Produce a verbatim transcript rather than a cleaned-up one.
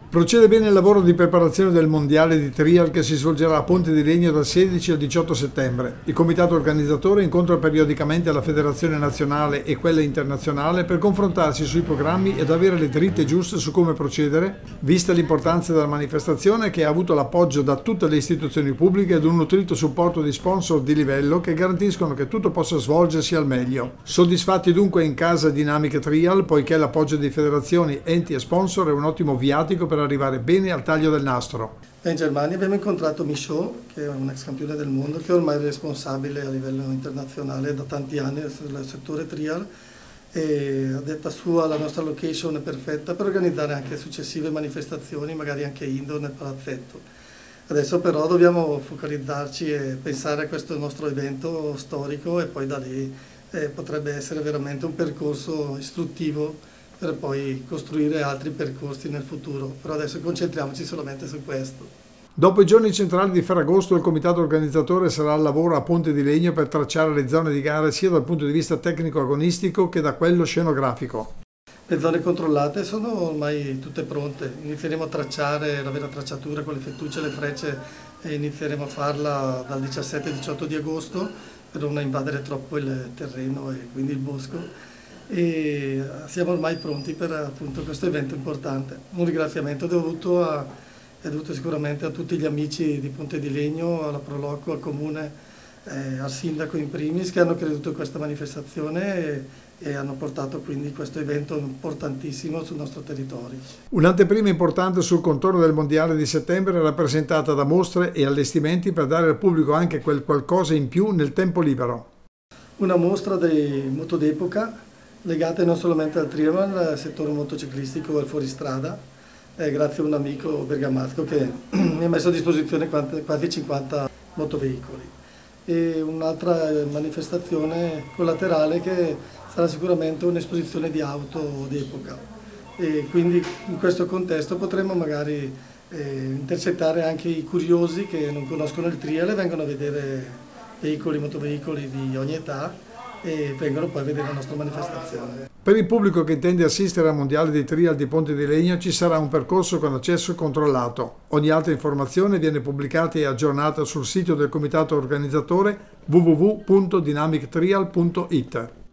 Procede bene il lavoro di preparazione del Mondiale di Trial che si svolgerà a Ponte di Legno dal sedici al diciotto settembre. Il comitato organizzatore incontra periodicamente la Federazione Nazionale e quella internazionale per confrontarsi sui programmi ed avere le dritte giuste su come procedere, vista l'importanza della manifestazione che ha avuto l'appoggio da tutte le istituzioni pubbliche ed un nutrito supporto di sponsor di livello che garantiscono che tutto possa svolgersi al meglio. Soddisfatti dunque in casa Dynamic Trial, poiché l'appoggio di federazioni, enti e sponsor è un ottimo viatico per arrivare bene al taglio del nastro. In Germania abbiamo incontrato Michaud, che è un ex campione del mondo, che è ormai responsabile a livello internazionale da tanti anni nel settore trial, e a detta sua la nostra location è perfetta per organizzare anche successive manifestazioni, magari anche indoor nel palazzetto. Adesso però dobbiamo focalizzarci e pensare a questo nostro evento storico e poi da lì eh, potrebbe essere veramente un percorso istruttivo per poi costruire altri percorsi nel futuro, però adesso concentriamoci solamente su questo. Dopo i giorni centrali di Ferragosto il comitato organizzatore sarà al lavoro a Ponte di Legno per tracciare le zone di gara sia dal punto di vista tecnico-agonistico che da quello scenografico. Le zone controllate sono ormai tutte pronte, inizieremo a tracciare la vera tracciatura con le fettucce e le frecce e inizieremo a farla dal diciassette diciotto di agosto per non invadere troppo il terreno e quindi il bosco. E siamo ormai pronti per appunto questo evento importante. Un ringraziamento dovuto a, è dovuto sicuramente a tutti gli amici di Ponte di Legno, alla Proloco, al Comune, eh, al Sindaco in primis, che hanno creduto in questa manifestazione e, e hanno portato quindi questo evento importantissimo sul nostro territorio. Un'anteprima importante sul contorno del Mondiale di settembre è rappresentata da mostre e allestimenti per dare al pubblico anche quel qualcosa in più nel tempo libero. Una mostra dei moto d'epoca legate non solamente al trial, ma al settore motociclistico e al fuoristrada, eh, grazie a un amico bergamasco che mi ha messo a disposizione quasi cinquanta motoveicoli. E un'altra manifestazione collaterale che sarà sicuramente un'esposizione di auto d'epoca. E quindi in questo contesto potremo magari eh, intercettare anche i curiosi che non conoscono il trial e vengono a vedere veicoli, motoveicoli di ogni età e vengono poi a vedere la nostra manifestazione. Per il pubblico che intende assistere al Mondiale di Trial di Ponte di Legno ci sarà un percorso con accesso controllato. Ogni altra informazione viene pubblicata e aggiornata sul sito del comitato organizzatore w w w punto dynamic trial punto it.